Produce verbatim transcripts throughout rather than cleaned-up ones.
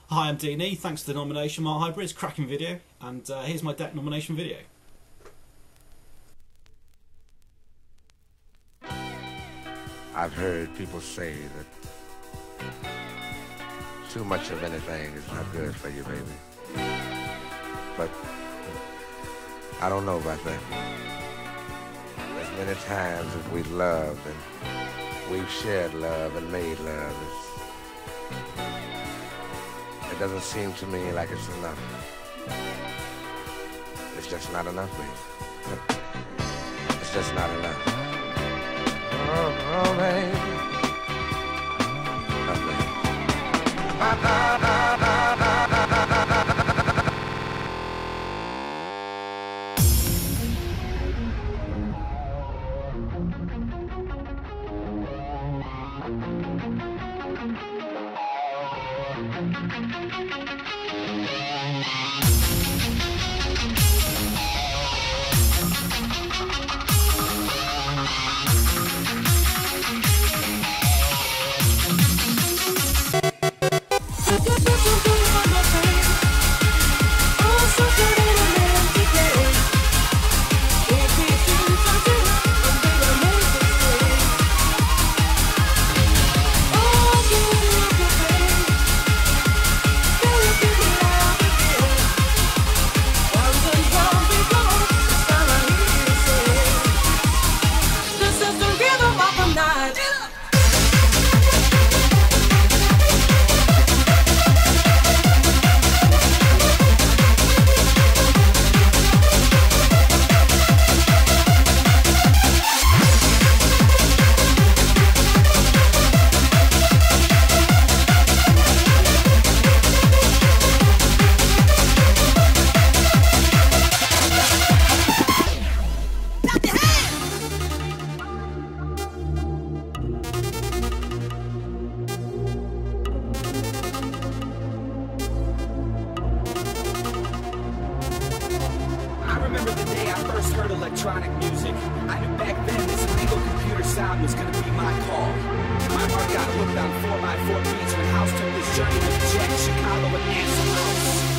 Hi, I'm D E. Thanks to the nomination, Mark Hybridz. Cracking video. And uh, here's my deck nomination video. I've heard people say that too much of anything is not good for you, baby. But I don't know about that. As many times as we've loved and we've shared love and made love, it's, it doesn't seem to me like it's enough. It's just not enough, baby. It's just not enough. Oh, oh, baby. Oh, baby. Ah, ah, ah, ah, ah, ah, ah. Heard electronic music. I knew back then this illegal computer sound was gonna be my call. My heart got hooked on four by four beats when House took this journey with Jack, Chicago, and Ansel Rose.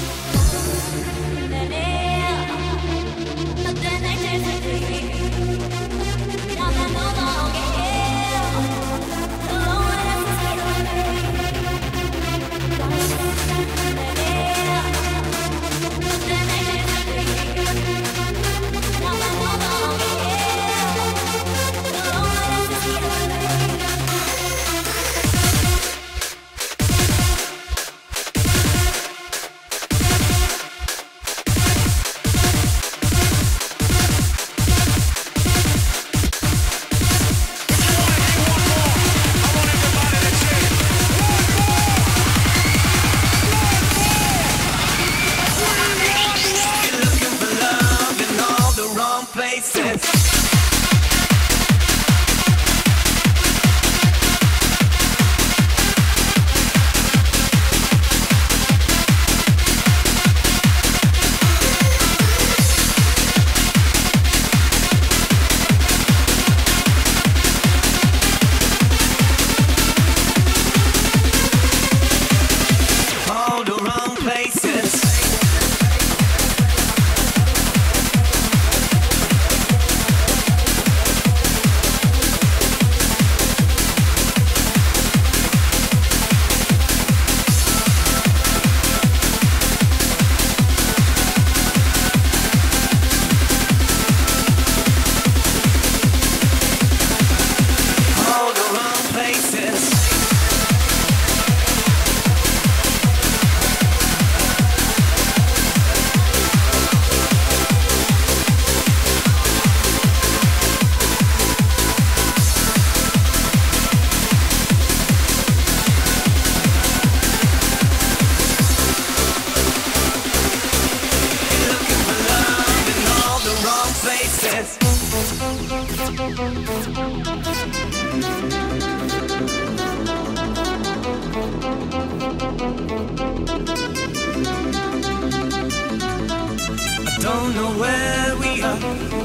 Don't know where we are,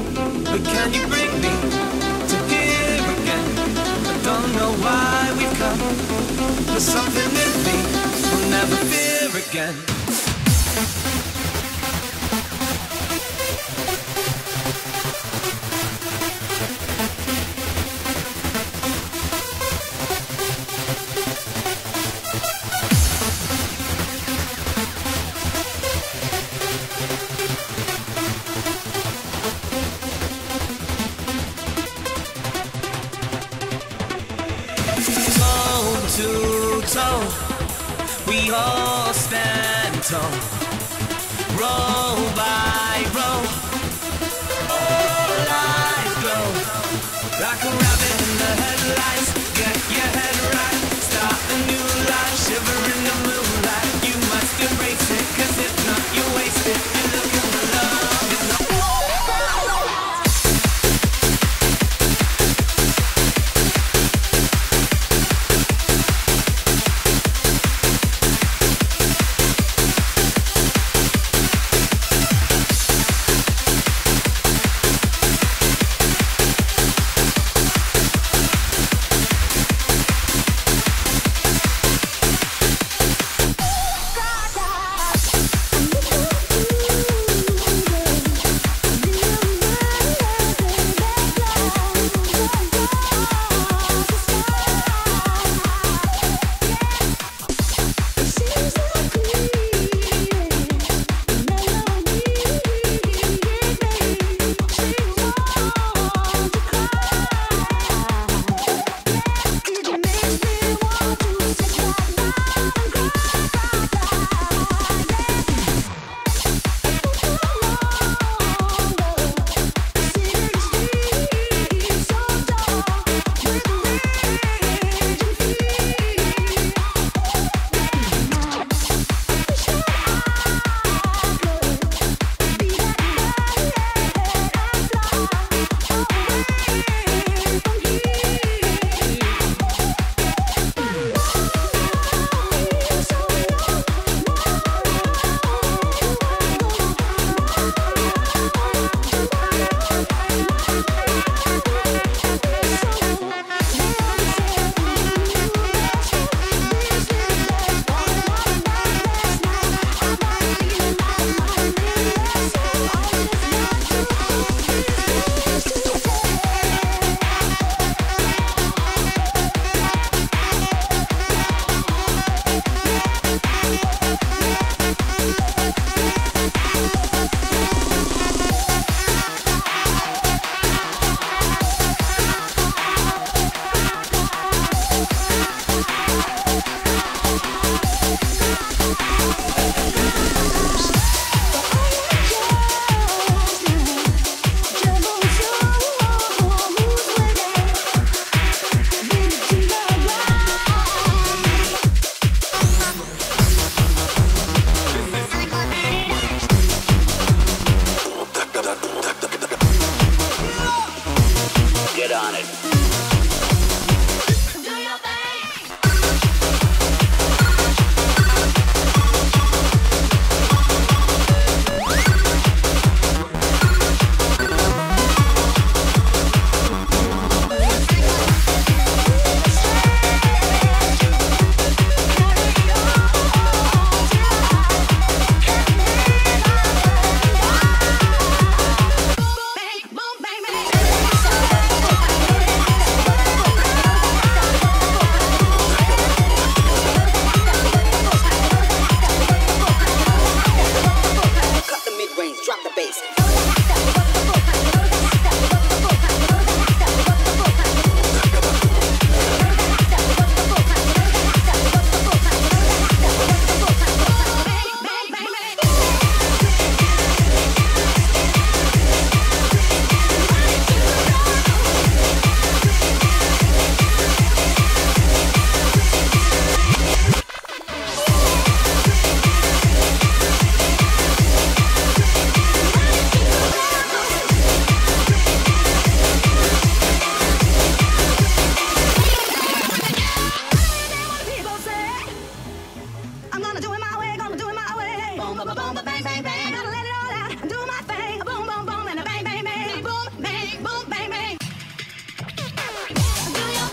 but can you bring me to here again? I don't know why we've come, but something in me will never fear again. again. We all stand tall, row by row, all lives glow, like a rabbit in the headlights. Get your head right, start a new life, shiver in the moonlight. You must embrace it, cause if not you waste it. You're looking for love, it's not.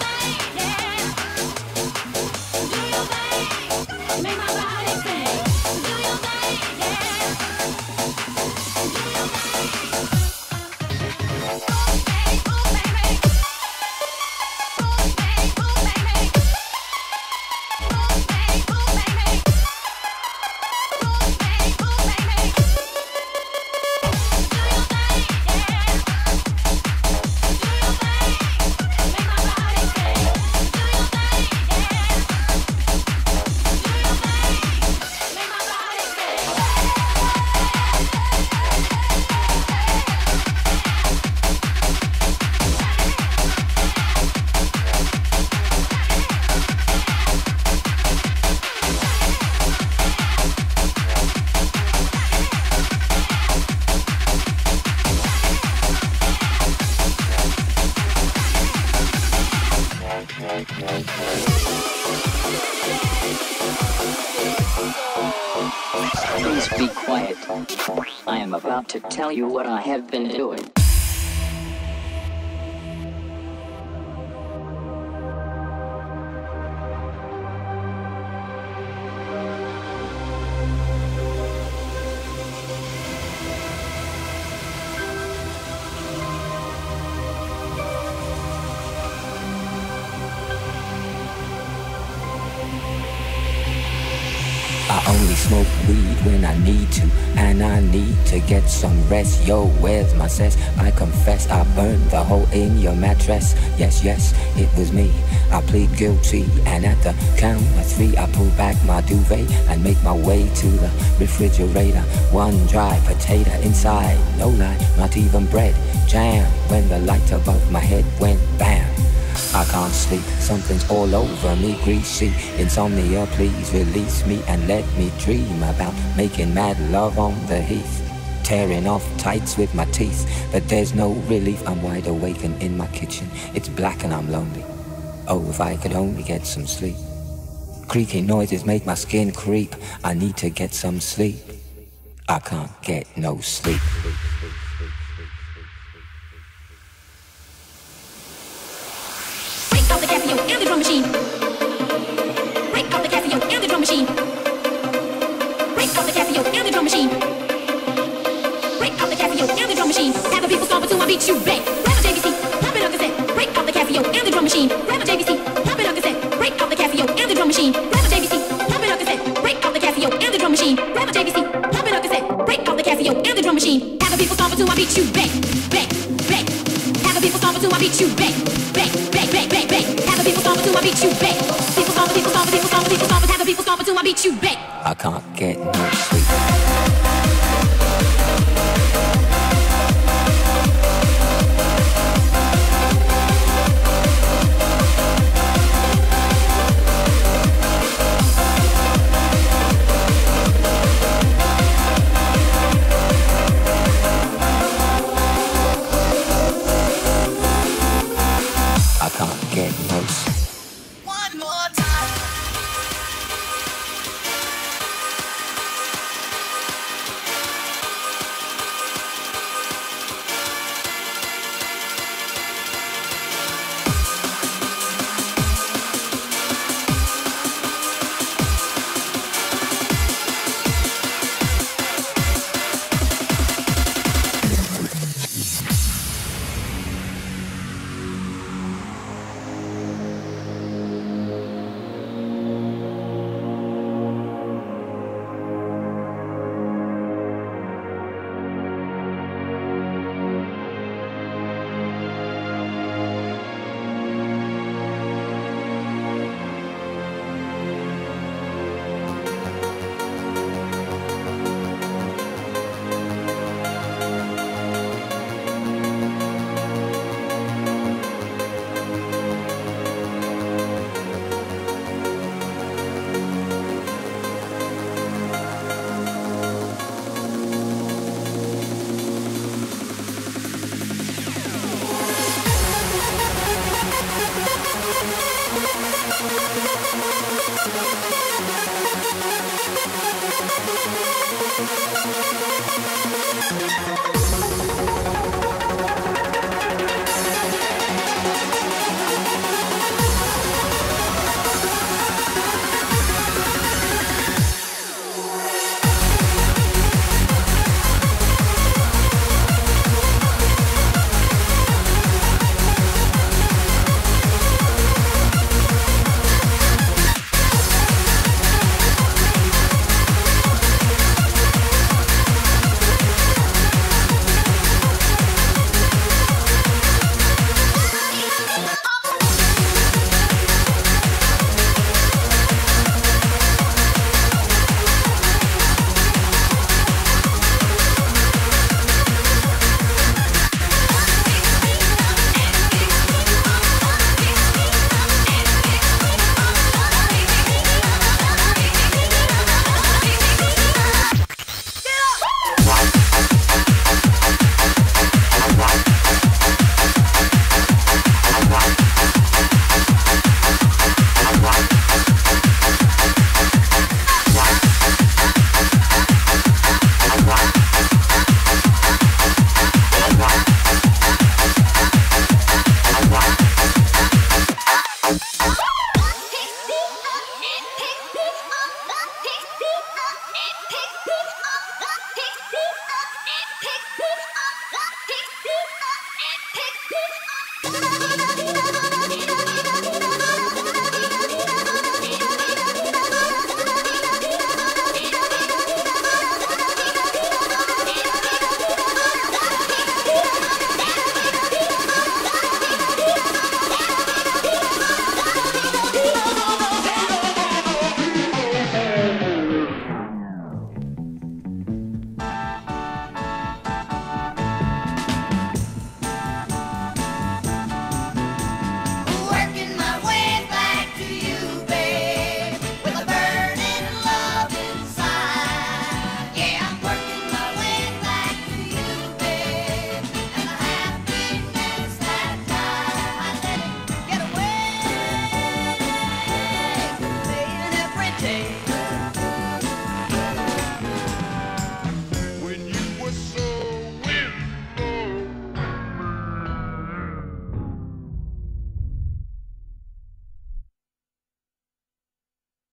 Make my body sing. Please be quiet. I am about to tell you what I have been doing. I only smoke weed when I need to, and I need to get some rest. Yo, where's my cess? I confess I burned the hole in your mattress. Yes, yes, it was me. I plead guilty, and at the count of three I pull back my duvet and make my way to the refrigerator. One dry potato inside, no lie, not even bread. Jam when the light above my head went bam. I can't sleep, something's all over me, greasy. Insomnia, please release me and let me dream about making mad love on the heath, tearing off tights with my teeth. But there's no relief, I'm wide awake and in my kitchen. It's black and I'm lonely. Oh, if I could only get some sleep. Creaky noises make my skin creep. I need to get some sleep. I can't get no sleep. Break off the Casio and the drum machine. Break off the Casio and the drum machine. Break off the Casio and the drum machine. Break off the Casio and the drum machine. Have the people stomp until I beat you back. Grab a J V C, pop it on cassette. Break off the Casio and the drum machine. Grab a J V C, pop it on cassette. Break off the Casio and the drum machine. Grab a J V C, pop it on cassette. Break off the Casio and the drum machine. Grab a J V C, pop it on cassette. Break off the Casio and the drum machine. Have the people stomp until I beat you back, back, back. Have the people stomp until I beat you back, back, back, back, back, back. Have the people stomp until I beat you back. People stomp, people stomp, people stomp, people stomp. Have the people stomp until I beat you back. I can't get no sleep. I can't get no sleep. One more time. Thank you.